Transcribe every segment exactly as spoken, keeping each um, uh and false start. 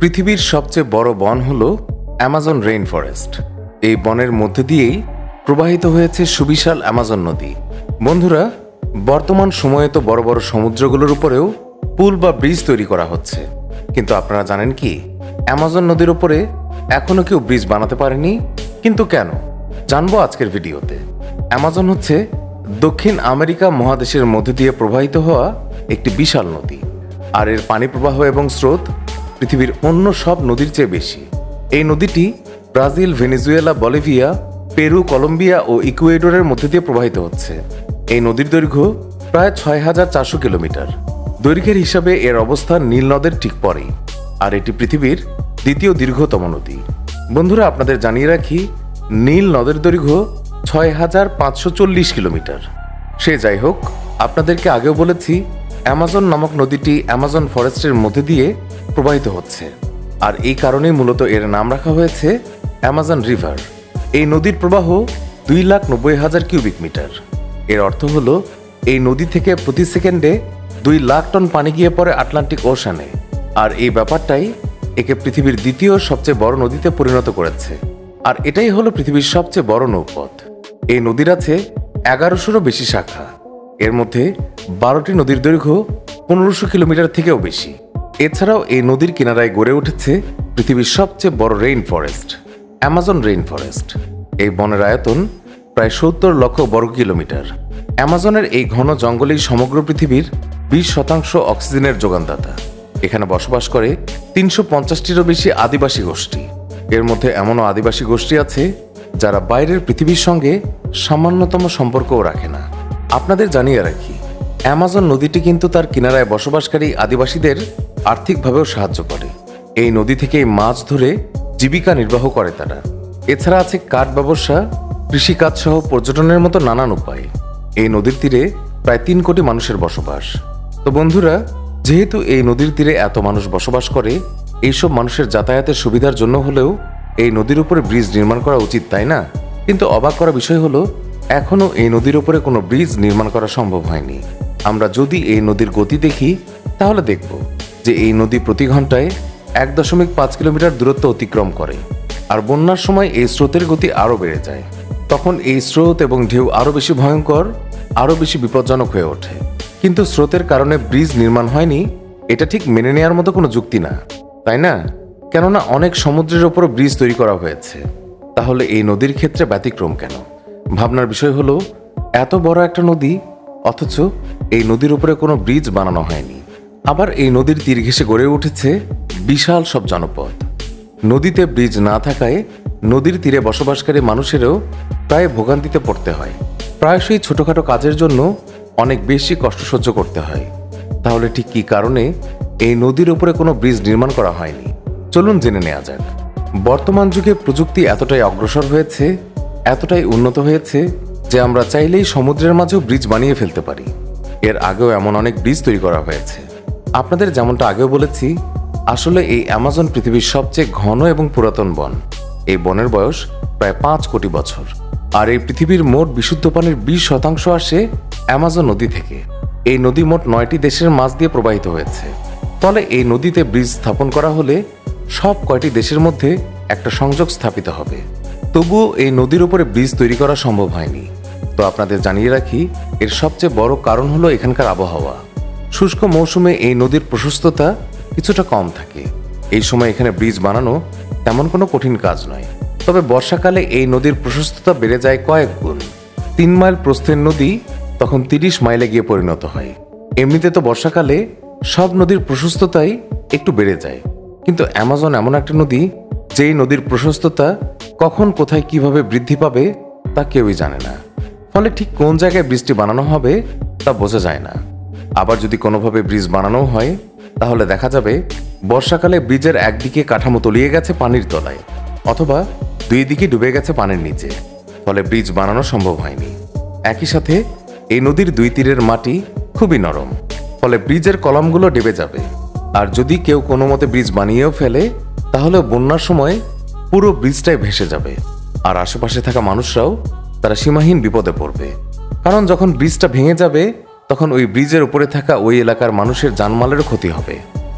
পৃথিবীর সবচেয়ে বড় বন হল অ্যামাজন রেইন ফরেস্ট। এই বনের মধ্যে দিয়েই প্রবাহিত হয়েছে সুবিশাল অ্যামাজন নদী। বন্ধুরা, বর্তমান সময়ে তো বড় বড় সমুদ্রগুলোর উপরেও পুল বা ব্রিজ তৈরি করা হচ্ছে, কিন্তু আপনারা জানেন কি অ্যামাজন নদীর উপরে এখনো কেউ ব্রিজ বানাতে পারেনি? কিন্তু কেন, জানবো আজকের ভিডিওতে। অ্যামাজন হচ্ছে দক্ষিণ আমেরিকা মহাদেশের মধ্যে দিয়ে প্রবাহিত হওয়া একটি বিশাল নদী, আর এর পানি প্রবাহ এবং স্রোত পৃথিবীর অন্য সব নদীর চেয়ে বেশি। এই নদীটি Brazil, Venezuela, Bolivia, Peru, Colombia ও ইকুয়েডরের মধ্যে দিয়ে প্রবাহিত হচ্ছে। এই নদীর দৈর্ঘ্য প্রায় ছয় হাজার চারশো কিলোমিটার। দৈর্ঘ্যের হিসাবে এর অবস্থান নীল নদের ঠিক পরেই, আর এটি পৃথিবীর দ্বিতীয় দীর্ঘতম নদী। বন্ধুরা, আপনাদের জানিয়ে রাখি, নীল নদের দৈর্ঘ্য ছয় হাজার পাঁচশো চল্লিশ কিলোমিটার। সে যাই হোক, আপনাদেরকে আগেও বলেছি অ্যামাজন নামক নদীটি অ্যামাজন ফরেস্টের মধ্যে দিয়ে প্রবাহিত হচ্ছে, আর এই কারণেই মূলত এর নাম রাখা হয়েছে অ্যামাজন রিভার। এই নদীর প্রবাহ দুই লাখ নব্বই হাজার কিউবিক মিটার। এর অর্থ হল এই নদী থেকে প্রতি সেকেন্ডে দুই লাখ টন পানি গিয়ে পড়ে আটলান্টিক ওশানে, আর এই ব্যাপারটাই একে পৃথিবীর দ্বিতীয় সবচেয়ে বড় নদীতে পরিণত করেছে। আর এটাই হলো পৃথিবীর সবচেয়ে বড় নৌপথ। এই নদীর আছে এগারোশোরও বেশি শাখা। এর মধ্যে বারোটি নদীর দৈর্ঘ্য পনেরোশো কিলোমিটার থেকেও বেশি। এছাড়াও এই নদীর কিনারায় গড়ে উঠেছে পৃথিবীর সবচেয়ে বড় rain forest, Amazon rain forest. এই বনের আয়তন প্রায় সত্তর লক্ষ বর্গ কিলোমিটার। অ্যামাজনের এই ঘন জঙ্গলেই সমগ্র পৃথিবীর বিশ শতাংশ অক্সিজেনের যোগানদাতা। এখানে বসবাস করে তিনশো পঞ্চাশটিরও বেশি আদিবাসী গোষ্ঠী। এর মধ্যে এমনও আদিবাসী গোষ্ঠী আছে যারা বাইরের পৃথিবীর সঙ্গে সামান্যতম সম্পর্কও রাখে না। আপনাদের জানিয়ে রাখি, অ্যামাজন নদীটি কিন্তু তার কিনারায় বসবাসকারী আদিবাসীদের আর্থিকভাবেও সাহায্য করে। এই নদী থেকেই মাছ ধরে জীবিকা নির্বাহ করে তারা। এছাড়া আছে কাঠ ব্যবসা, কৃষিকাজ সহ পর্যটনের মতো নানান উপায়। এই নদীর তীরে প্রায় তিন কোটি মানুষের বসবাস। তো বন্ধুরা, যেহেতু এই নদীর তীরে এত মানুষ বসবাস করে, এইসব মানুষের যাতায়াতের সুবিধার জন্য হলেও এই নদীর উপরে ব্রিজ নির্মাণ করা উচিত, তাই না? কিন্তু অবাক করা বিষয় হলো এখনও এই নদীর উপরে কোনো ব্রিজ নির্মাণ করা সম্ভব হয়নি। আমরা যদি এই নদীর গতি দেখি তাহলে দেখব যে এই নদী প্রতি ঘন্টায় এক দশমিক পাঁচ কিলোমিটার দূরত্ব অতিক্রম করে, আর বন্যার সময় এই স্রোতের গতি আরও বেড়ে যায়। তখন এই স্রোত এবং ঢেউ আরও বেশি ভয়ঙ্কর, আরও বেশি বিপজ্জনক হয়ে ওঠে। কিন্তু স্রোতের কারণে ব্রিজ নির্মাণ হয়নি, এটা ঠিক মেনে নেওয়ার মতো কোনো যুক্তি না, তাই না? কেননা অনেক সমুদ্রের ওপর ব্রিজ তৈরি করা হয়েছে, তাহলে এই নদীর ক্ষেত্রে ব্যতিক্রম কেন? ভাবনার বিষয় হলো, এত বড় একটা নদী, অথচ এই নদীর উপরে কোনো ব্রিজ বানানো হয়নি। আবার এই নদীর তীর ঘেঁষে গড়ে উঠেছে বিশাল সব জনপদ। নদীতে ব্রিজ না থাকায় নদীর তীরে বসবাসকারী মানুষেরও প্রায় ভোগান্তিতে পড়তে হয়। প্রায়শই ছোটখাটো কাজের জন্য অনেক বেশি কষ্ট সহ্য করতে হয়। তাহলে ঠিক কী কারণে এই নদীর উপরে কোনো ব্রিজ নির্মাণ করা হয়নি? চলুন জেনে নেওয়া যাক। বর্তমান যুগে প্রযুক্তি এতটাই অগ্রসর হয়েছে, এতটাই উন্নত হয়েছে যে আমরা চাইলেই সমুদ্রের মাঝেও ব্রিজ বানিয়ে ফেলতে পারি। এর আগেও এমন অনেক ব্রিজ তৈরি করা হয়েছে। আপনাদের যেমনটা আগেও বলেছি, আসলে এই অ্যামাজন পৃথিবীর সবচেয়ে ঘন এবং পুরাতন বন। এই বনের বয়স প্রায় পাঁচ কোটি বছর, আর এই পৃথিবীর মোট বিশুদ্ধ পানির বিশ শতাংশ আসে অ্যামাজন নদী থেকে। এই নদী মোট নয়টি দেশের মাঝ দিয়ে প্রবাহিত হয়েছে। ফলে এই নদীতে ব্রিজ স্থাপন করা হলে সব কয়টি দেশের মধ্যে একটা সংযোগ স্থাপিত হবে। তবুও এই নদীর উপরে ব্রিজ তৈরি করা সম্ভব হয়নি। তো আপনাদের জানিয়ে রাখি, এর সবচেয়ে বড় কারণ হলো এখানকার আবহাওয়া। শুষ্ক মৌসুমে এই নদীর প্রশস্ততা কিছুটা কম থাকে। এই সময় এখানে ব্রিজ বানানো তেমন কোনো কঠিন কাজ নয়। তবে বর্ষাকালে এই নদীর প্রশস্ততা বেড়ে যায় কয়েক গুণ। তিন মাইল প্রস্থের নদী তখন তিরিশ মাইলে গিয়ে পরিণত হয়। এমনিতে তো বর্ষাকালে সব নদীর প্রশস্ততাই একটু বেড়ে যায়, কিন্তু অ্যামাজন এমন একটা নদী যেই নদীর প্রশস্ততা কখন কোথায় কিভাবে বৃদ্ধি পাবে তা কেউই জানে না। ফলে ঠিক কোন জায়গায় ব্রিজটি বানানো হবে তা বোঝা যায় না। আবার যদি কোনোভাবে ব্রিজ বানানো হয়, তাহলে দেখা যাবে বর্ষাকালে ব্রিজের একদিকে কাঠামো তলিয়ে গেছে পানির তলায়, অথবা দুই দিকে ডুবে গেছে পানির নিচে। ফলে ব্রিজ বানানো সম্ভব হয়নি। একই সাথে এই নদীর দুই তীরের মাটি খুবই নরম, ফলে ব্রিজের কলামগুলো ডেবে যাবে। আর যদি কেউ কোনো মতে ব্রিজ বানিয়েও ফেলে, তাহলে বন্যার সময় পুরো ব্রিজটাই ভেসে যাবে, আর আশেপাশে থাকা মানুষরাও তারা সীমাহীন বিপদে পড়বে। কারণ যখন ব্রিজটা ভেঙে যাবে, তখন ওই ব্রিজের উপরে থাকা ওই এলাকার মানুষের জানমালেরও ক্ষতি হবে।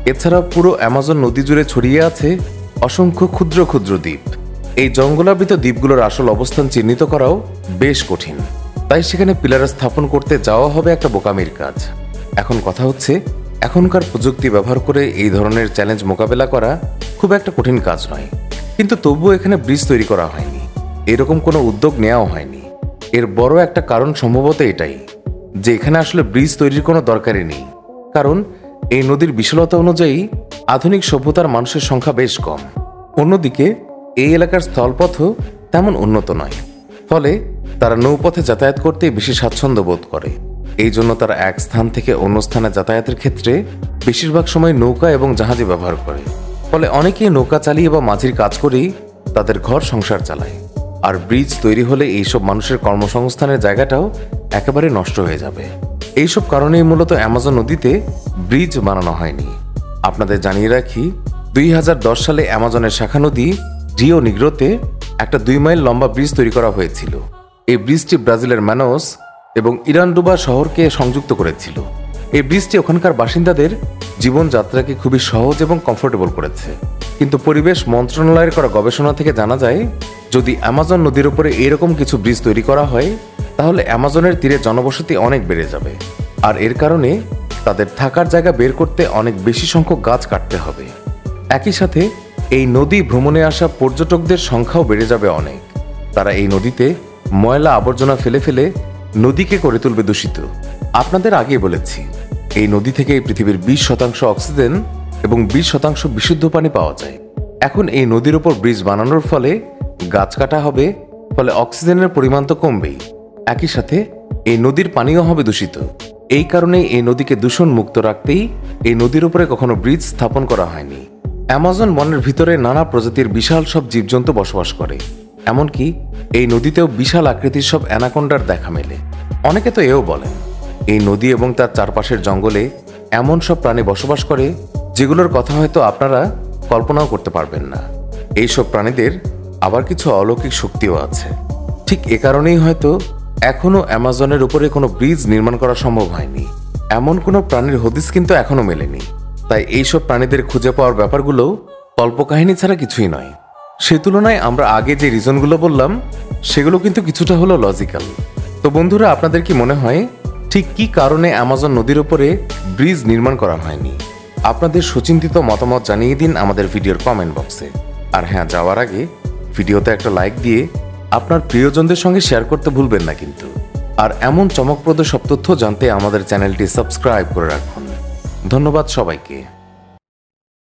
এছাড়া পুরো অ্যামাজন নদী জুড়ে ছড়িয়ে আছে অসংখ্য ক্ষুদ্র ক্ষুদ্র দ্বীপ। এই জঙ্গলাবৃত দ্বীপগুলোর আসল অবস্থান চিহ্নিত করাও বেশ কঠিন, তাই সেখানে পিলার স্থাপন করতে যাওয়া হবে একটা বোকামির কাজ। এখন কথা হচ্ছে, এখনকার প্রযুক্তি ব্যবহার করে এই ধরনের চ্যালেঞ্জ মোকাবেলা করা খুব একটা কঠিন কাজ নয়, কিন্তু তবুও এখানে ব্রিজ তৈরি করা হয়নি, এরকম কোনো উদ্যোগ নেওয়া হয়নি। এর বড় একটা কারণ সম্ভবত এটাই যে এখানে আসলে ব্রিজ তৈরির কোনো দরকারই নেই, কারণ এই নদীর বিশালতা অনুযায়ী আধুনিক সভ্যতার মানুষের সংখ্যা বেশ কম। অন্যদিকে এই এলাকার স্থলপথও তেমন উন্নত নয়, ফলে তারা নৌপথে যাতায়াত করতে বেশি স্বাচ্ছন্দ্য বোধ করে। এই জন্য তারা এক স্থান থেকে অন্য স্থানে যাতায়াতের ক্ষেত্রে বেশিরভাগ সময় নৌকা এবং জাহাজে ব্যবহার করে। ফলে অনেকেই নৌকা চালিয়ে বা মাঝির কাজ করেই তাদের ঘর সংসার চালায়। আর ব্রিজ তৈরি হলে এইসব মানুষের কর্মসংস্থানের জায়গাটাও একেবারে নষ্ট হয়ে যাবে। এইসব কারণেই মূলত অ্যামাজন নদীতে ব্রিজ বানানো হয়নি। আপনাদের জানিয়ে রাখি, দুই হাজার দশ সালে অ্যামাজনের শাখা নদী রিও নিগ্রোতে একটা দুই মাইল লম্বা ব্রিজ তৈরি করা হয়েছিল। এই ব্রিজটি ব্রাজিলের ম্যানোস এবং ইরানডুবা শহরকে সংযুক্ত করেছিল। এই ব্রিজটি ওখানকার বাসিন্দাদের জীবনযাত্রাকে খুবই সহজ এবং কমফোর্টেবল করেছে। কিন্তু পরিবেশ মন্ত্রণালয়ের করা গবেষণা থেকে জানা যায়, যদি অ্যামাজন নদীর উপরে এরকম কিছু ব্রিজ তৈরি করা হয় তাহলে অ্যামাজনের তীরে জনবসতি অনেক বেড়ে যাবে, আর এর কারণে তাদের থাকার জায়গা বের করতে অনেক বেশি সংখ্যক গাছ কাটতে হবে। একই সাথে এই নদী ভ্রমণে আসা পর্যটকদের সংখ্যাও বেড়ে যাবে অনেক। তারা এই নদীতে ময়লা আবর্জনা ফেলে ফেলে নদীকে করে তুলবে দূষিত। আপনাদের আগে বলেছি, এই নদী থেকে পৃথিবীর বিশ শতাংশ অক্সিজেন এবং বিশ শতাংশ বিশুদ্ধ পানি পাওয়া যায়। এখন এই নদীর ওপর ব্রিজ বানানোর ফলে গাছ কাটা হবে, ফলে অক্সিজেনের পরিমাণ তো কমবেই, একই সাথে এই নদীর পানিও হবে দূষিত। এই কারণে এই নদীকে দূষণ মুক্ত রাখতেই এই নদীর উপরে কখনো ব্রিজ স্থাপন করা হয়নি। অ্যামাজন বনের ভিতরে নানা প্রজাতির বিশাল সব জীবজন্তু বসবাস করে, এমনকি এই নদীতেও বিশাল আকৃতির সব অ্যানাকোন্ডার দেখা মেলে। অনেকে তো এও বলেন, এই নদী এবং তার চারপাশের জঙ্গলে এমন সব প্রাণী বসবাস করে যেগুলোর কথা হয়তো আপনারা কল্পনাও করতে পারবেন না। এই সব প্রাণীদের আবার কিছু অলৌকিক শক্তিও আছে। ঠিক এ কারণেই হয়তো এখনো অ্যামাজনের উপরে কোনো ব্রিজ নির্মাণ করা সম্ভব হয়নি। এমন কোনো প্রাণীর হদিস কিন্তু এখনো মেলেনি। তাই এইসব প্রাণীদের খুঁজে পাওয়ার ব্যাপারগুলো কল্পকাহিনী ছাড়া কিছুই নয়। সে তুলনায় আমরা আগে যে রিজনগুলো বললাম সেগুলো কিন্তু কিছুটা হলো লজিক্যাল। তো বন্ধুরা, আপনাদের কি মনে হয় ঠিক কি কারণে অ্যামাজন নদীর উপরে ব্রিজ নির্মাণ করা হয়নি? আপনাদের সুচিন্তিত মতামত জানিয়ে দিন আমাদের ভিডিওর কমেন্ট বক্সে। আর হ্যাঁ, যাওয়ার আগে ভিডিওতে একটা লাইক দিয়ে আপনার প্রিয়জনদের সঙ্গে শেয়ার করতে ভুলবেন না কিন্তু। আর এমন চমকপ্রদ সব তথ্য জানতে আমাদের চ্যানেলটি সাবস্ক্রাইব করে রাখুন। ধন্যবাদ সবাইকে।